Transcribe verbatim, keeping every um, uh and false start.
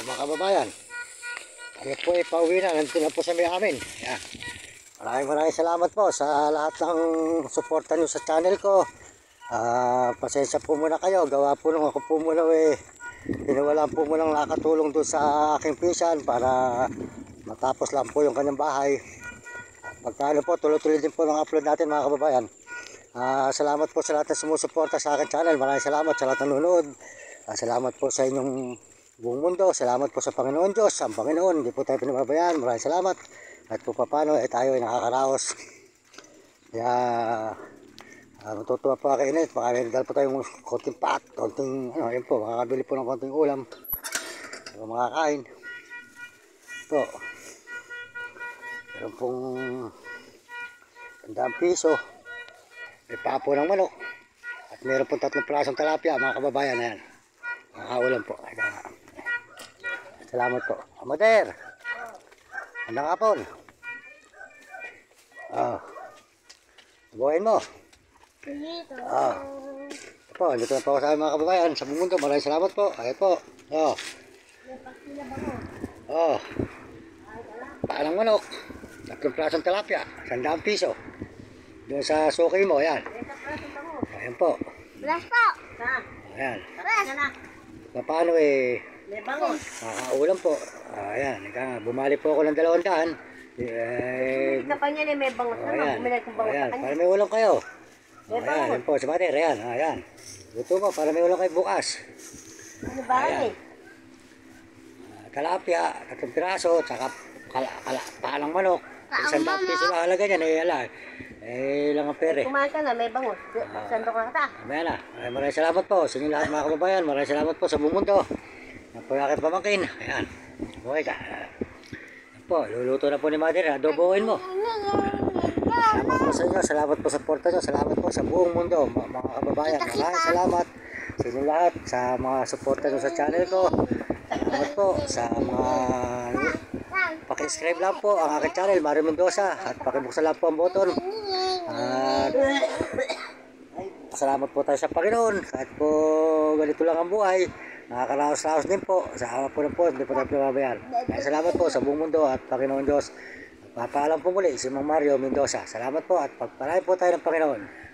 mga kababayan. Kami po ay pauwi na. Nandito na po sa may amin. Yan. Maraming maraming salamat po sa lahat ng suporta nyo sa channel ko. Uh, pasensya po muna kayo. Gawa po nung ako po muna eh. Pinawalan po muna nakatulong doon sa aking pinsan para matapos lang po yung kanyang bahay. Pagkano po, tuloy-tuloy din po ng upload natin mga kababayan. Uh, salamat po sa lahat ng sumusuporta sa aking channel. Maraming salamat sa lahat ng nanonood. Uh, salamat po sa inyong buong mundo. Salamat po sa Panginoon Diyos. Ang Panginoon, hindi po tayo pinababayaan. Maraming salamat. At po paano, eh, tayo ay nakakaraos. Kaya, uh, matutuwa po ako init. Baka may dal po tayong konting pat, konting, ano, yun po, makakabili po ng konting ulam. Para makakain. Ito. Meron pong tandaan piso. May papo ng manok. At meron pong tatlong plasong talapia, mga kababayan na yan. Makakaulam po. Salamat po. Amader! Andang hapon. Ah. Buhayin mo. Ah. Ito po, dito na po ako sa mga kababayan sa buong mundo. Maraming salamat po. Ayan po. Oh. Oh. Paan ng manok. Tatlong plasong talapia. Sandaan piso. Doon sa suki mo. Ayan. Ayan po. Bless po. Ayan. Bless. Paano eh. Lebangos. Makakaulam po. Ayan. Bumalik po ako ng dalawang daan. Eh, Hindi ka pa niya ni may bangus. oh, Ano? ayan. Bumili kong bangus Ayan. sa kanya. Para may ulam kayo. May Ayan. bangus. Ayan po. Sa bater. Ayan. Ayan. Luto mo. Para may ulam kayo bukas. Ano ba Ayan. eh? Talapia. Tatlong piraso. Tsaka kala, kala, palang manok. Isang daang piso lang halaga niyan. Eh, ala. Eh, lang ang pere. Kumain ka na, may bangus. Sandok na kita. Mamaya na. Maraming maraming salamat po sa inyo lahat mga kababayan. Maraming salamat po sa buong mundo. Yan po yung aking pamangkin. Ayan. Okay ka. Yan po. Luluto na po ni Mother. Adobohin mo. Salamat po sa inyo. Salamat po sa porta nyo. Salamat po sa buong mundo mga kababayan. Maraming salamat sa inyo lahat. Sa mga suporta nyo sa channel ko. Salamat po sa mga... Paki-subscribe lang po ang aking channel, Mario Mendoza. At pakibuksan lang po ang button. At salamat po tayo sa Panginoon. Kahit po ganito lang ang buhay, nakakaraos-raos din po. Sa ama po ng po, hindi po tayo pinababayaan. Salamat po sa buong mundo at Panginoon Diyos. Papaalam po muli si Mang Mario Mendoza. Salamat po at pagpalain po tayo ng Panginoon.